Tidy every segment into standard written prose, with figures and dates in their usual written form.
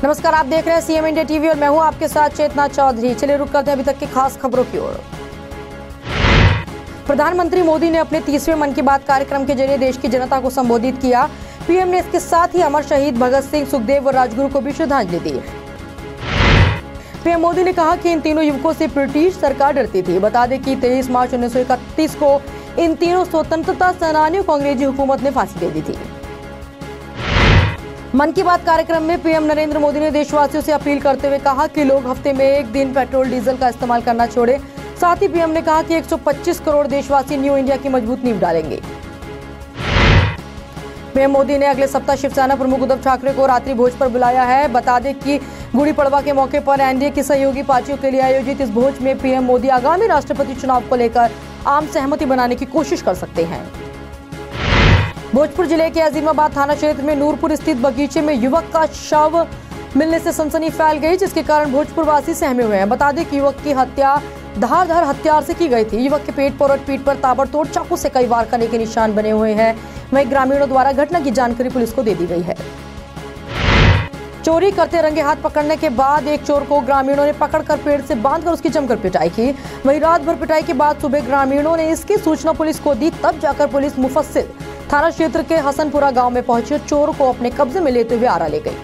नमस्कार, आप देख रहे हैं सीएम इंडिया टीवी और मैं हूं आपके साथ चेतना चौधरी। चलिए रुक करते हैं अभी तक की खास खबरों की ओर। प्रधानमंत्री मोदी ने अपने 30वें मन की बात कार्यक्रम के जरिए देश की जनता को संबोधित किया। पीएम ने इसके साथ ही अमर शहीद भगत सिंह, सुखदेव और राजगुरु को भी श्रद्धांजलि दी। पीएम मोदी ने कहा कि इन तीनों युवकों से ब्रिटिश सरकार डरती थी। बता दें कि 23 मार्च 1931 को इन तीनों स्वतंत्रता सेनानियों को अंग्रेजी हुकूमत ने फांसी दे दी थी। मन की बात कार्यक्रम में पीएम नरेंद्र मोदी ने देशवासियों से अपील करते हुए कहा कि लोग हफ्ते में एक दिन पेट्रोल डीजल का इस्तेमाल करना छोड़ें। साथ ही पीएम ने कहा कि 125 करोड़ देशवासी न्यू इंडिया की मजबूत नींव डालेंगे। पीएम मोदी ने अगले सप्ताह शिवसेना प्रमुख उद्धव ठाकरे को रात्रि भोज पर बुलाया है। बता दें कि गुड़ी पड़वा के मौके पर एनडीए की सहयोगी पार्टियों के लिए आयोजित इस भोज में पीएम मोदी आगामी राष्ट्रपति चुनाव को लेकर आम सहमति बनाने की कोशिश कर सकते हैं। भोजपुर जिले के अजीमाबाद थाना क्षेत्र में नूरपुर स्थित बगीचे में युवक का शव मिलने से सनसनी फैल गई, जिसके कारण भोजपुर वासी सहमे हुए हैं। बता दें कि युवक की हत्या धारदार हथियार से की गई थी। युवक के पेट पर और पीठ पर ताबड़तोड़ चाकू से कई वार करने के निशान बने हुए हैं। वहीं ग्रामीणों द्वारा घटना की जानकारी पुलिस को दे दी गई है। चोरी करते रंगे हाथ पकड़ने के बाद एक चोर को ग्रामीणों ने पकड़कर पेड़ से बांधकर उसकी जमकर पिटाई की। वहीं रात भर पिटाई के बाद सुबह ग्रामीणों ने इसकी सूचना पुलिस को दी। तब जाकर पुलिस मुफस्सिल थाना क्षेत्र के हसनपुरा गांव में पहुंची और चोर को अपने कब्जे में लेते हुए आरा ले गई।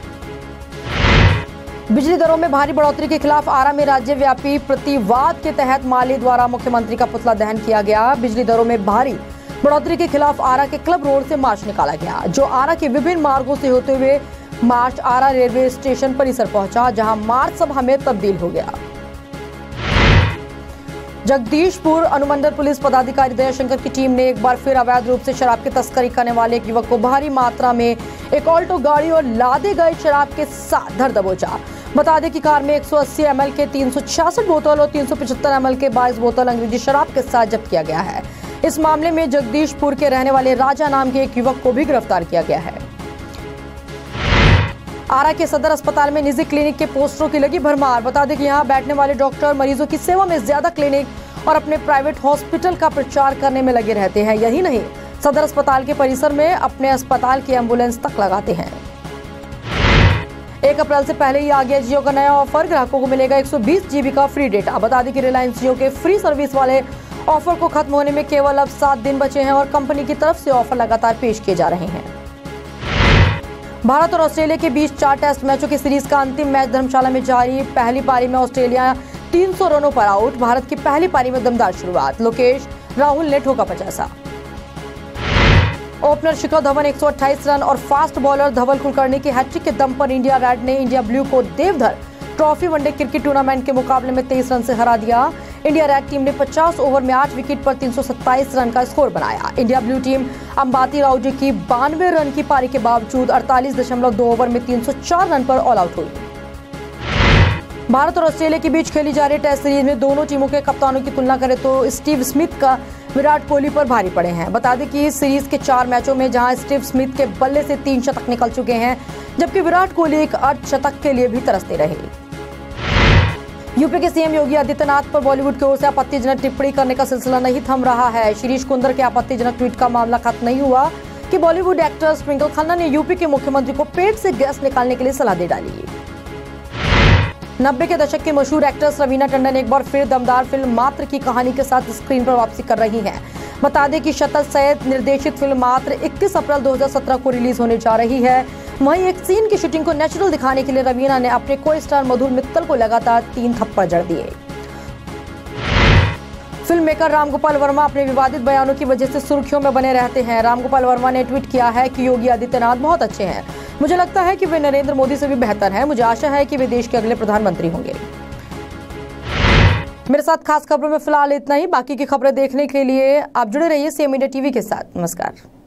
बिजली दरों में भारी बढ़ोतरी के खिलाफ आरा में राज्यव्यापी प्रतिवाद के तहत माले द्वारा मुख्यमंत्री का पुतला दहन किया गया। बिजली दरों में भारी बढ़ोतरी के खिलाफ आरा के क्लब रोड से मार्च निकाला गया, जो आरा के विभिन्न मार्गों से होते हुए मार्च आरा रेलवे स्टेशन परिसर पहुंचा, जहां मार्च सभा में तब्दील हो गया। जगदीशपुर अनुमंडल पुलिस पदाधिकारी दयाशंकर की टीम ने एक बार फिर अवैध रूप से शराब की तस्करी करने वाले एक युवक को भारी मात्रा में एक ऑल्टो गाड़ी और लादे गए शराब के साथ धर दबोचा। बता दें कि कार में 180 ml के 366 बोतल और 375 ml के 22 बोतल अंग्रेजी शराब के साथ जब्त किया गया है। इस मामले में जगदीशपुर के रहने वाले राजा नाम के एक युवक को भी गिरफ्तार किया गया है। आरा के सदर अस्पताल में निजी क्लिनिक के पोस्टरों की लगी भरमार। बता दें कि यहां बैठने वाले डॉक्टर मरीजों की सेवा में ज्यादा क्लिनिक और अपने प्राइवेट हॉस्पिटल का प्रचार करने में लगे रहते हैं। यही नहीं, सदर अस्पताल के परिसर में अपने अस्पताल की एम्बुलेंस तक लगाते हैं। 1 अप्रैल से पहले ही आ गया जियो का नया ऑफर। ग्राहकों को मिलेगा 120 GB का फ्री डेटा। बता दें कि रिलायंस जियो के फ्री सर्विस वाले ऑफर को खत्म होने में केवल अब 7 दिन बचे हैं और कंपनी की तरफ से ऑफर लगातार पेश किए जा रहे हैं। भारत और ऑस्ट्रेलिया के बीच 4 टेस्ट मैचों की सीरीज का अंतिम मैच धर्मशाला में जारी। पहली पारी में ऑस्ट्रेलिया 300 रनों पर आउट। भारत की पहली पारी में दमदार शुरुआत, लोकेश राहुल ने ठोका 50। ओपनर शिखर धवन 128 रन और फास्ट बॉलर धवल कुलकर्णी की हैट्रिक के दम पर इंडिया रेड ने इंडिया ब्लू को Deodhar trophy one day cricket tournament के मुकाबले में 23 रन से हरा दिया। इंडिया रेड टीम ने 50 ओवर में 8 विकेट पर 327 रन का स्कोर बनाया। India blue team Ambati Rayudu की 92 रन की पारी के बावजूद 48.2 ओवर में 304 रन पर ऑल आउट हुई। भारत और ऑस्ट्रेलिया के बीच खेली जा रही टेस्ट सीरीज में दोनों टीमों के कप्तानों की तुलना करें तो स्टीव स्मिथ का विराट कोहली पर भारी पड़े हैं। बता दें कि इस सीरीज के 4 मैचों में जहां स्टीव स्मिथ के बल्ले से 3 शतक निकल चुके हैं, जबकि विराट कोहली एक अर्धशतक के लिए भी तरसते रहे। यूपी के सीएम योगी आदित्यनाथ पर बॉलीवुड की ओर से आपत्तिजनक टिप्पणी करने का सिलसिला नहीं थम रहा है। शिरीष कुंदर के आपत्तिजनक ट्वीट का मामला खत्म नहीं हुआ कि बॉलीवुड एक्टर ट्विंकल खन्ना ने यूपी के मुख्यमंत्री को पेट से गैस निकालने के लिए सलाह दे डाली। 90 के दशक की मशहूर एक्ट्रेस रवीना टंडन एक बार फिर दमदार फिल्म मात्र की कहानी के साथ स्क्रीन पर वापसी कर रही हैं। बता दें कि शतत सैयद निर्देशित फिल्म मात्र 21 अप्रैल 2017 को रिलीज होने जा रही है। वहीं एक सीन की शूटिंग को नेचुरल दिखाने के लिए रवीना ने अपने को स्टार मधुर मित्तल को लगातार 3 थप्पड़ जड़ दिए। फिल्म मेकर रामगोपाल वर्मा अपने विवादित बयानों की वजह से सुर्खियों में बने रहते हैं। रामगोपाल वर्मा ने ट्वीट किया है कि योगी आदित्यनाथ बहुत अच्छे हैं। मुझे लगता है कि वे नरेंद्र मोदी से भी बेहतर हैं। मुझे आशा है कि वे देश के अगले प्रधानमंत्री होंगे। मेरे साथ खास खबरों में फिलहाल इतना ही। बाकी की खबरें देखने के लिए आप जुड़े रहिए सीएम इंडिया टीवी के साथ। नमस्कार।